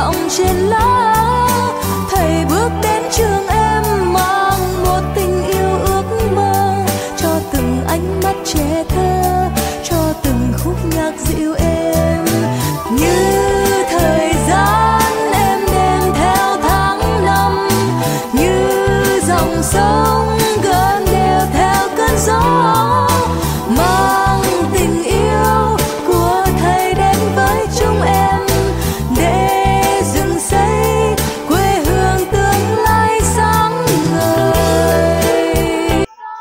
dòng trên lá. Thầy bước đến trường em mang một tình yêu ước mơ, cho từng ánh mắt trẻ thơ, cho từng khúc nhạc dịu êm. Như thời gian em đêm theo tháng năm, như dòng sông gần đều theo cơn gió, mang tình yêu của thầy đến với chúng em, để dựng xây quê hương tương lai sáng ngời.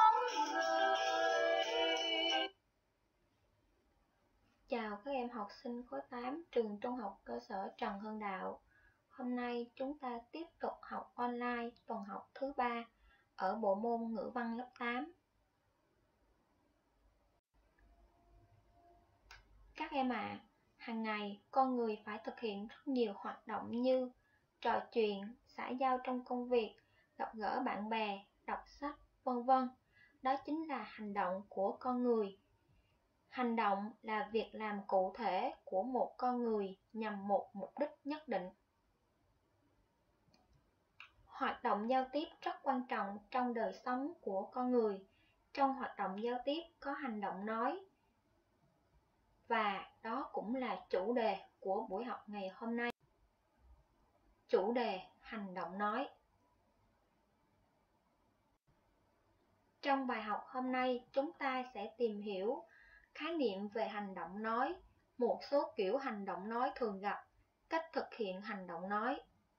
Chào các em học sinh khối 8 trường Trung học cơ sở Trần Hưng Đạo. Hôm nay chúng ta tiếp tục học online tuần học thứ 3 ở bộ môn ngữ văn lớp 8. Các em ạ, hàng ngày con người phải thực hiện rất nhiều hoạt động như trò chuyện, xã giao trong công việc, gặp gỡ bạn bè, đọc sách, vân vân. Đó chính là hành động của con người. Hành động là việc làm cụ thể của một con người nhằm một mục đích nhất định. Hoạt động giao tiếp rất quan trọng trong đời sống của con người. Trong hoạt động giao tiếp có hành động nói, và đó cũng là chủ đề của buổi học ngày hôm nay. Chủ đề hành động nói. Trong bài học hôm nay, chúng ta sẽ tìm hiểu khái niệm về hành động nói, một số kiểu hành động nói thường gặp, cách thực hiện hành động nói.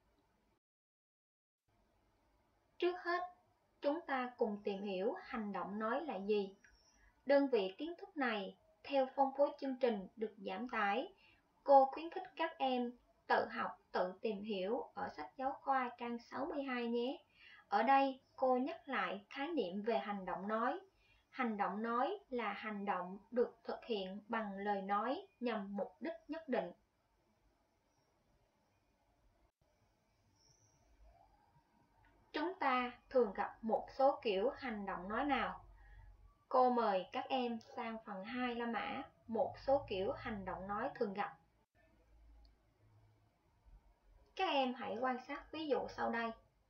Trước hết, chúng ta cùng tìm hiểu hành động nói là gì. Đơn vị kiến thức này, theo phong phối chương trình được giảm tải, cô khuyến khích các em tự học, tự tìm hiểu ở sách giáo khoa trang 62 nhé. Ở đây, cô nhắc lại khái niệm về hành động nói. Hành động nói là hành động được thực hiện bằng lời nói nhằm mục đích nhất định. Chúng ta thường gặp một số kiểu hành động nói nào? Cô mời các em sang phần 2 la mã, một số kiểu hành động nói thường gặp. Các em hãy quan sát ví dụ sau đây.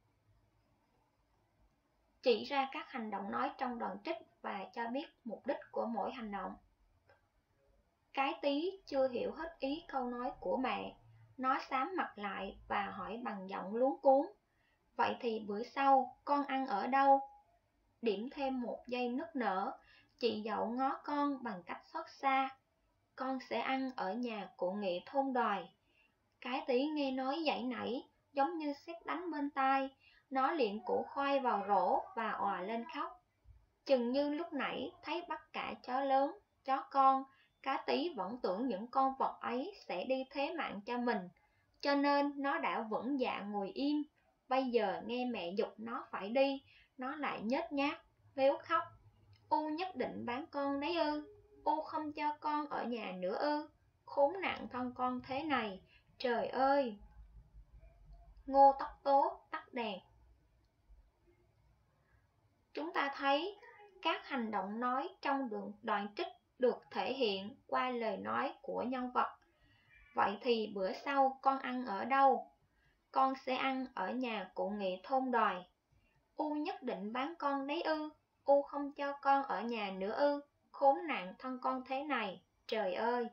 Chỉ ra các hành động nói trong đoạn trích và cho biết mục đích của mỗi hành động. Cái Tí chưa hiểu hết ý câu nói của mẹ, nó xám mặt lại và hỏi bằng giọng luống cuống. Vậy thì bữa sau con ăn ở đâu? Điểm thêm một giây nức nở, chị dậu ngó con bằng cách xót xa. Con sẽ ăn ở nhà cụ Nghị thôn Đoài. Cái Tí nghe nói giãy nảy, giống như sét đánh bên tai. Nó liền củ khoai vào rổ và òa lên khóc. Chừng như lúc nãy thấy bắt cả chó lớn, chó con, Cá Tí vẫn tưởng những con vật ấy sẽ đi thế mạng cho mình, cho nên nó đã vững dạ ngồi im. Bây giờ nghe mẹ giục nó phải đi, nó lại nhếch nhác, mếu khóc. U nhất định bán con đấy ư? U không cho con ở nhà nữa ư? Khốn nạn thân con thế này, trời ơi! Ngô Tắc Tố tắt đèn. Chúng ta thấy các hành động nói trong đoạn trích được thể hiện qua lời nói của nhân vật. Vậy thì bữa sau con ăn ở đâu? Con sẽ ăn ở nhà cụ Nghị thôn Đoài. U nhất định bán con đấy ư? U không cho con ở nhà nữa ư? Khốn nạn thân con thế này, trời ơi!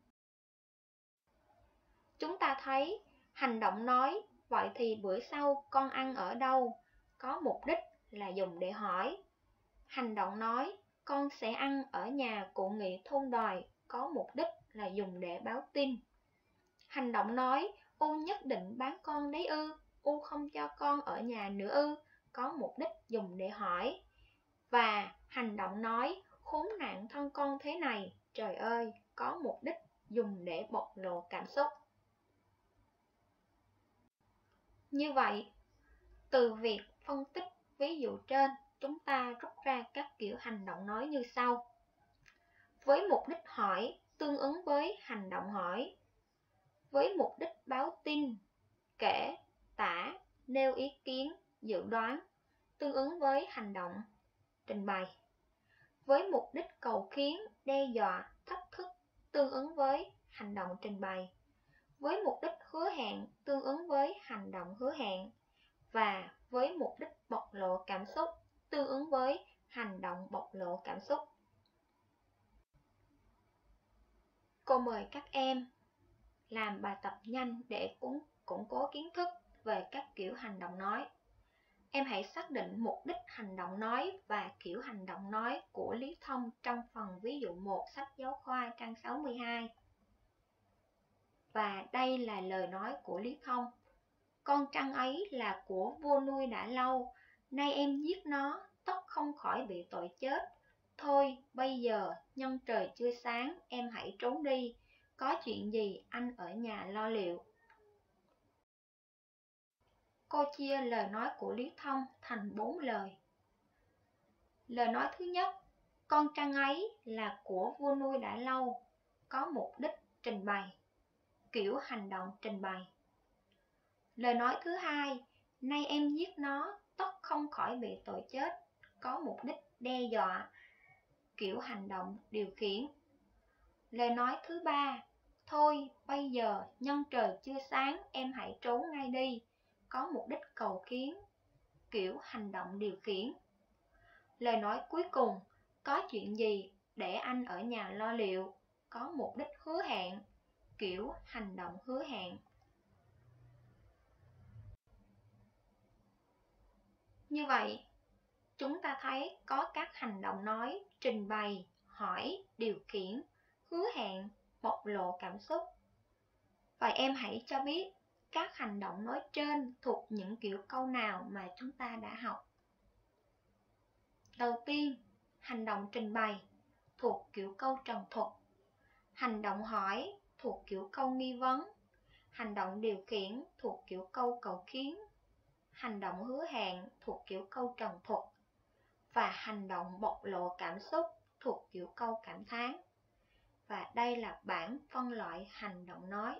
Chúng ta thấy hành động nói, vậy thì bữa sau con ăn ở đâu, có mục đích là dùng để hỏi. Hành động nói, con sẽ ăn ở nhà cụ Nghị thôn Đoài, có mục đích là dùng để báo tin. Hành động nói, U nhất định bán con đấy ư? U không cho con ở nhà nữa ư? Có mục đích dùng để hỏi. Và hành động nói, khốn nạn thân con thế này, trời ơi, có mục đích dùng để bộc lộ cảm xúc. Như vậy, từ việc phân tích ví dụ trên, chúng ta rút ra các kiểu hành động nói như sau. Với mục đích hỏi, tương ứng với hành động hỏi. Với mục đích báo tin, kể, tả, nêu ý kiến, dự đoán, tương ứng với hành động trình bày. Với mục đích cầu khiến, đe dọa, thách thức, tương ứng với hành động trình bày. với mục đích hứa hẹn tương ứng với hành động hứa hẹn, và với mục đích bộc lộ cảm xúc tương ứng với hành động bộc lộ cảm xúc. Cô mời các em làm bài tập nhanh để củng cố kiến thức về các kiểu hành động nói. Em hãy xác định mục đích hành động nói và kiểu hành động nói của Lý Thông trong phần ví dụ 1 sách giáo khoa trang 62. Và đây là lời nói của Lý Thông. Con trăng ấy là của vua nuôi đã lâu, nay em giết nó, tất không khỏi bị tội chết. Thôi, bây giờ, nhân trời chưa sáng, em hãy trốn đi, có chuyện gì anh ở nhà lo liệu. Cô chia lời nói của Lý Thông thành 4 lời. Lời nói thứ nhất, con trăng ấy là của vua nuôi đã lâu, có mục đích trình bày, kiểu hành động trình bày. Lời nói thứ hai, nay em giết nó, tất không khỏi bị tội chết, có mục đích đe dọa, kiểu hành động điều khiển. Lời nói thứ ba, thôi bây giờ nhân trời chưa sáng, em hãy trốn ngay đi, có mục đích cầu khiến, kiểu hành động điều khiển. Lời nói cuối cùng, có chuyện gì để anh ở nhà lo liệu, có mục đích hứa hẹn, kiểu hành động hứa hẹn. Như vậy, chúng ta thấy có các hành động nói trình bày, hỏi, điều khiển, hứa hẹn, bộc lộ cảm xúc. Vậy em hãy cho biết các hành động nói trên thuộc những kiểu câu nào mà chúng ta đã học. Đầu tiên, hành động trình bày thuộc kiểu câu trần thuật. Hành động hỏi thuộc kiểu câu nghi vấn. Hành động điều khiển thuộc kiểu câu cầu khiến. Hành động hứa hẹn thuộc kiểu câu trần thuật. Và hành động bộc lộ cảm xúc thuộc kiểu câu cảm thán. Và đây là bảng phân loại hành động nói.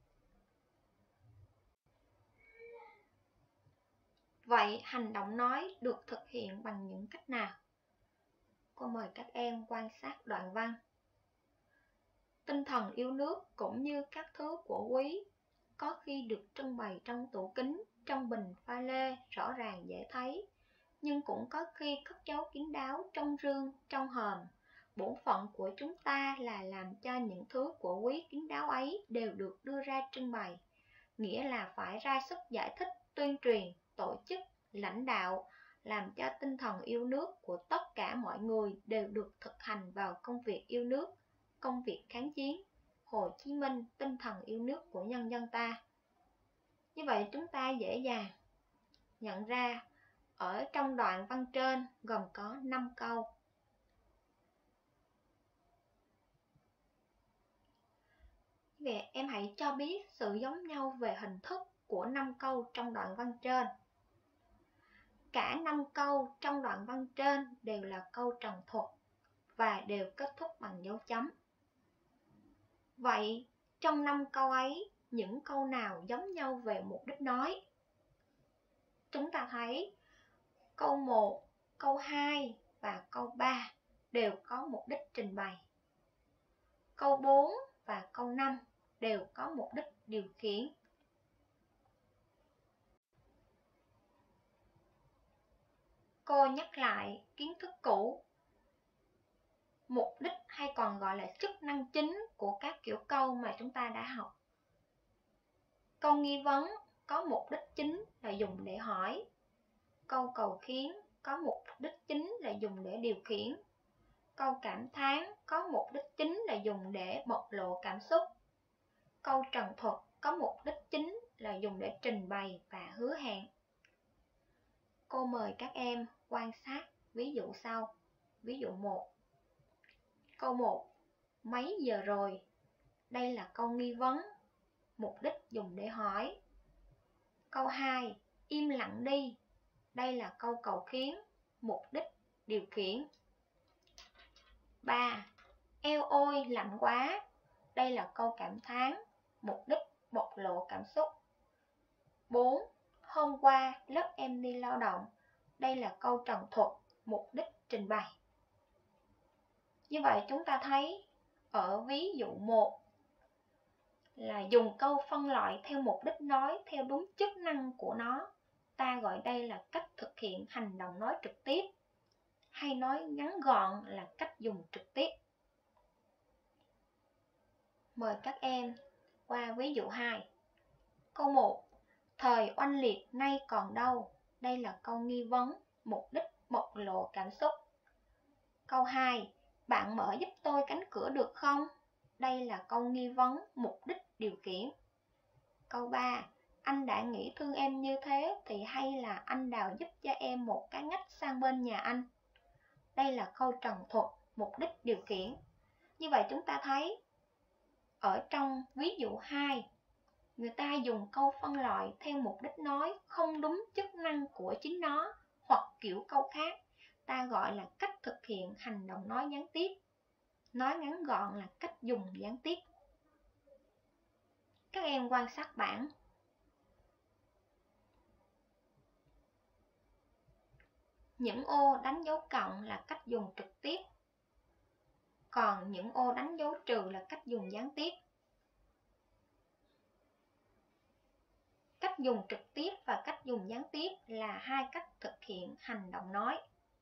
Vậy hành động nói được thực hiện bằng những cách nào? Cô mời các em quan sát đoạn văn. Tinh thần yêu nước cũng như các thứ của quý có khi được trưng bày trong tủ kính, trong bình pha lê rõ ràng dễ thấy, nhưng cũng có khi cất giấu kín đáo trong rương, trong hòm. Bổn phận của chúng ta là làm cho những thứ của quý kín đáo ấy đều được đưa ra trưng bày, nghĩa là phải ra sức giải thích, tuyên truyền, tổ chức, lãnh đạo, làm cho tinh thần yêu nước của tất cả mọi người đều được thực hành vào công việc yêu nước, công việc kháng chiến. Hồ Chí Minh, tinh thần yêu nước của nhân dân ta. Như vậy chúng ta dễ dàng nhận ra ở trong đoạn văn trên gồm có 5 câu. Vậy em hãy cho biết sự giống nhau về hình thức của 5 câu trong đoạn văn trên. Cả 5 câu trong đoạn văn trên đều là câu trần thuật và đều kết thúc bằng dấu chấm. Vậy trong 5 câu ấy, những câu nào giống nhau về mục đích nói? Chúng ta thấy câu 1, câu 2 và câu 3 đều có mục đích trình bày. Câu 4 và câu 5 đều có mục đích điều khiển. Cô nhắc lại kiến thức cũ. Mục đích hay còn gọi là chức năng chính của các kiểu câu mà chúng ta đã học. Câu nghi vấn có mục đích chính là dùng để hỏi. Câu cầu khiến có mục đích chính là dùng để điều khiển. Câu cảm thán có mục đích chính là dùng để bộc lộ cảm xúc. Câu trần thuật có mục đích chính là dùng để trình bày và hứa hẹn. Cô mời các em quan sát ví dụ sau. Ví dụ 1. Câu 1. Mấy giờ rồi? Đây là câu nghi vấn, mục đích dùng để hỏi. Câu 2. Im lặng đi. Đây là câu cầu khiến, mục đích điều khiển. 3. Eo ôi lạnh quá. Đây là câu cảm thán, mục đích bộc lộ cảm xúc. 4. Hôm qua lớp em đi lao động. Đây là câu trần thuật, mục đích trình bày. Như vậy chúng ta thấy ở ví dụ 1, là dùng câu phân loại theo mục đích nói theo đúng chức năng của nó. Ta gọi đây là cách thực hiện hành động nói trực tiếp, hay nói ngắn gọn là cách dùng trực tiếp. Mời các em qua ví dụ 2. Câu 1. Thời oanh liệt nay còn đâu. Đây là câu nghi vấn, mục đích bộc lộ cảm xúc. Câu 2. Bạn mở giúp tôi cánh cửa được không? Đây là câu nghi vấn, mục đích điều khiển. Câu 3. Anh đã nghĩ thương em như thế thì hay là anh đào giúp cho em một cái ngách sang bên nhà anh. Đây là câu trần thuật, mục đích điều khiển. Như vậy chúng ta thấy ở trong ví dụ 2, người ta dùng câu phân loại theo mục đích nói không đúng chức năng của chính nó, hoặc kiểu câu khác, ta gọi là cách thực hiện hành động nói gián tiếp. Nói ngắn gọn là cách dùng gián tiếp. Các em quan sát bảng. Những ô đánh dấu cộng là cách dùng trực tiếp, còn những ô đánh dấu trừ là cách dùng gián tiếp. Cách dùng trực tiếp và cách dùng gián tiếp là hai cách thực hiện hành động nói.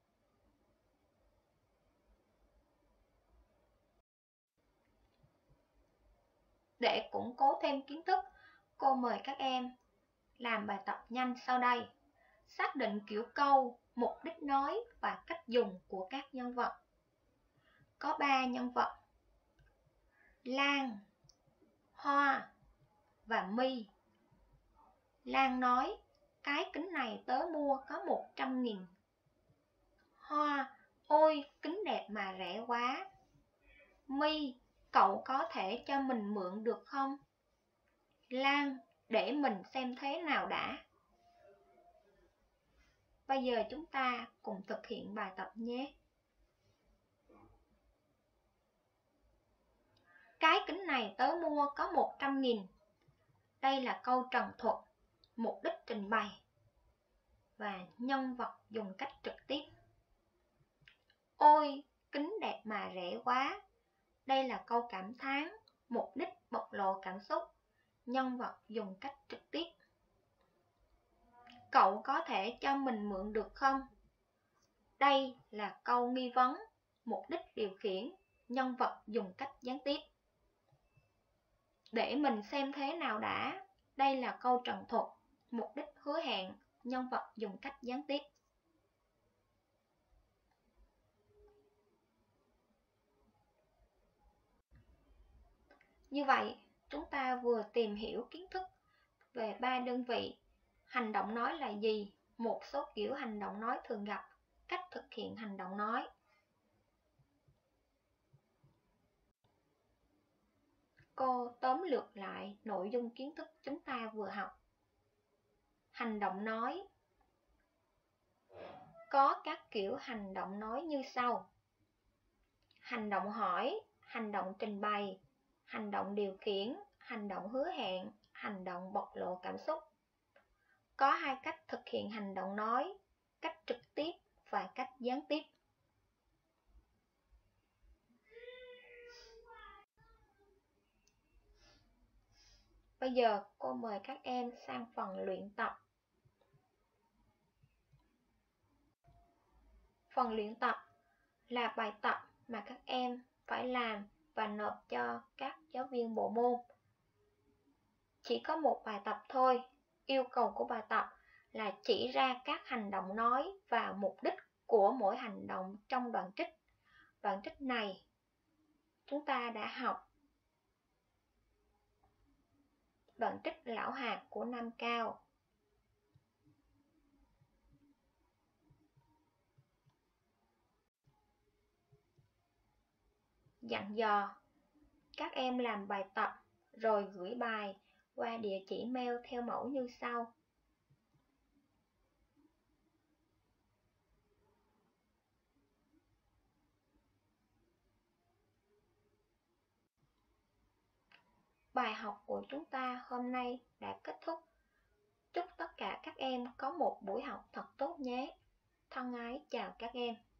Để củng cố thêm kiến thức, cô mời các em làm bài tập nhanh sau đây. Xác định kiểu câu, mục đích nói và cách dùng của các nhân vật. Có 3 nhân vật: Lan, Hoa và My. Lan nói, cái kính này tớ mua có 100.000. Hoa, ôi kính đẹp mà rẻ quá. My, cậu có thể cho mình mượn được không? Lan, để mình xem thế nào đã. Bây giờ chúng ta cùng thực hiện bài tập nhé. Cái kính này tớ mua có 100.000. Đây là câu trần thuật, mục đích trình bày và nhân vật dùng cách trực tiếp. Ôi, kính đẹp mà rẻ quá. Đây là câu cảm thán, mục đích bộc lộ cảm xúc, nhân vật dùng cách trực tiếp. Cậu có thể cho mình mượn được không? Đây là câu nghi vấn, mục đích điều khiển, nhân vật dùng cách gián tiếp. Để mình xem thế nào đã. Đây là câu trần thuật, mục đích hứa hẹn, nhân vật dùng cách gián tiếp. Như vậy, chúng ta vừa tìm hiểu kiến thức về 3 đơn vị: hành động nói là gì, một số kiểu hành động nói thường gặp, cách thực hiện hành động nói. Cô tóm lược lại nội dung kiến thức chúng ta vừa học. Hành động nói có các kiểu hành động nói như sau: hành động hỏi, hành động trình bày, hành động điều khiển, hành động hứa hẹn, hành động bộc lộ cảm xúc. Có hai cách thực hiện hành động nói, cách trực tiếp và cách gián tiếp. Bây giờ cô mời các em sang phần luyện tập. Phần luyện tập là bài tập mà các em phải làm và nộp cho các giáo viên bộ môn. Chỉ có một bài tập thôi. Yêu cầu của bài tập là chỉ ra các hành động nói và mục đích của mỗi hành động trong đoạn trích. Đoạn trích này chúng ta đã học đoạn trích Lão Hạt của Nam Cao. Dặn dò các em làm bài tập rồi gửi bài qua địa chỉ mail theo mẫu như sau. Bài học của chúng ta hôm nay đã kết thúc. Chúc tất cả các em có một buổi học thật tốt nhé. Thân ái chào các em.